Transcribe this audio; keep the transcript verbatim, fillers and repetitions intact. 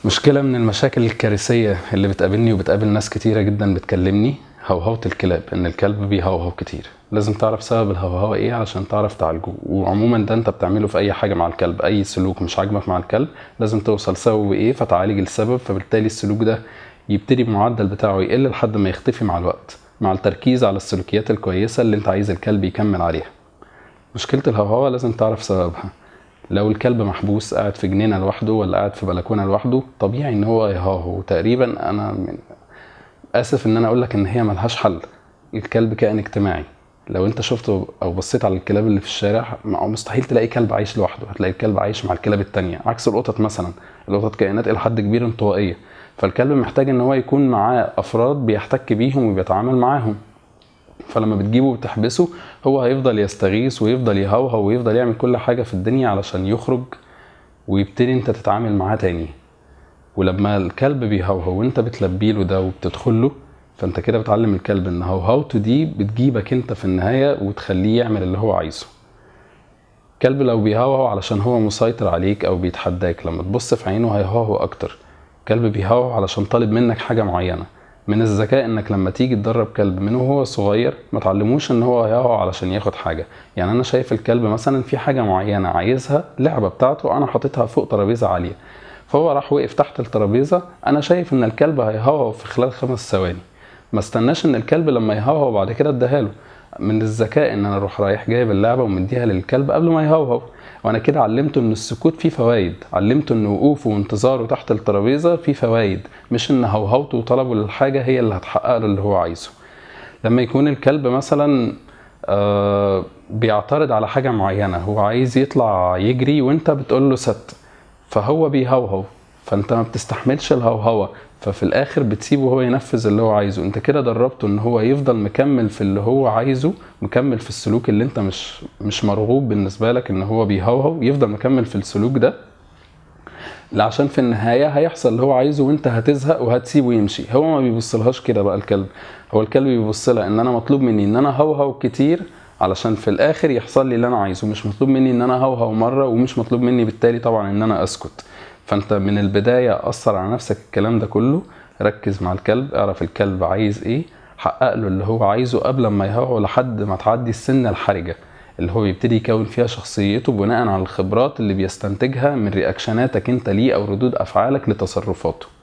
مشكلة من المشاكل الكارثية اللي بتقابلني وبتقابل ناس كتيرة جدا بتكلمني هوهوة الكلاب، ان الكلب بيهوهو كتير. لازم تعرف سبب الهوهوة ايه عشان تعرف تعالجه، وعموما ده انت بتعمله في اي حاجة مع الكلب، اي سلوك مش عاجبك مع الكلب لازم توصل سببه ايه فتعالج السبب، فبالتالي السلوك ده يبتدي المعدل بتاعه يقل لحد ما يختفي مع الوقت، مع التركيز على السلوكيات الكويسة اللي انت عايز الكلب يكمل عليها. مشكلة الهوهوة لازم تعرف سببها. لو الكلب محبوس قاعد في جنينة لوحده ولا قاعد في بلكونة لوحده طبيعي ان هو يهوهو. تقريبا انا من اسف ان انا اقول لك ان هي ملهاش حل. الكلب كائن اجتماعي، لو انت شفته او بصيت على الكلاب اللي في الشارع مستحيل تلاقي كلب عايش لوحده، هتلاقي الكلب عايش مع الكلاب التانية، عكس القطط مثلا. القطط كائنات الى حد كبير انطوائية، فالكلب محتاج ان هو يكون معاه افراد بيحتك بيهم وبيتعامل معاهم، فلما بتجيبه وتحبسه هو هيفضل يستغيث ويفضل يهوهو ويفضل يعمل كل حاجة في الدنيا علشان يخرج ويبتدي انت تتعامل معاه تاني. ولما الكلب بيهوهو وانت بتلبيله ده وبتدخله، فانت كده بتعلم الكلب ان هوهوته دي بتجيبك انت في النهاية وتخليه يعمل اللي هو عايزه. الكلب لو بيهوهو علشان هو مسيطر عليك او بيتحداك، لما تبص في عينه هيهوهو اكتر. الكلب بيهوهو علشان طالب منك حاجة معينة. من الذكاء انك لما تيجي تدرب كلب من وهو صغير ما تعلموش ان هو هيهوهو علشان ياخد حاجة. يعني انا شايف الكلب مثلا في حاجة معينة عايزها، لعبة بتاعته انا حاططها فوق ترابيزة عالية، فهو راح وقف تحت الترابيزة، انا شايف ان الكلب هيهوهو في خلال خمس ثواني، ما استناش ان الكلب لما يهوهو بعد كده اديها له. من الذكاء ان انا اروح رايح جايب اللعبة ومديها للكلب قبل ما يهوهو، وانا كده علمته ان السكوت فيه فوائد، علمته ان وقوفه وانتظاره تحت الترابيزه فيه فوائد، مش ان هوهوته وطلبه للحاجه هي اللي هتحقق له اللي هو عايزه. لما يكون الكلب مثلا آه بيعترض على حاجه معينه، هو عايز يطلع يجري وانت بتقول له ست، فهو بيهوهو، فانت ما بتستحملش الهوهوه، ففي الاخر بتسيبه هو ينفذ اللي هو عايزه. انت كده دربته ان هو يفضل مكمل في اللي هو عايزه، مكمل في السلوك اللي انت مش مش مرغوب بالنسبه لك ان هو بيهوهو، يفضل مكمل في السلوك ده عشان في النهايه هيحصل اللي هو عايزه وانت هتزهق وهتسيبه يمشي. هو ما بيبصلهاش كده بقى الكلب، هو الكلب بيبص لها ان انا مطلوب مني ان انا هوهو كتير علشان في الاخر يحصل لي اللي انا عايزه، مش مطلوب مني ان انا هوهو مره، ومش مطلوب مني بالتالي طبعا ان انا اسكت. فانت من البداية اثر على نفسك الكلام ده كله، ركز مع الكلب، اعرف الكلب عايز ايه، حقق له اللي هو عايزه قبل ما يهوهو لحد ما تعدي السن الحرجة اللي هو يبتدي يكون فيها شخصيته بناء على الخبرات اللي بيستنتجها من رياكشناتك انت ليه او ردود افعالك لتصرفاته.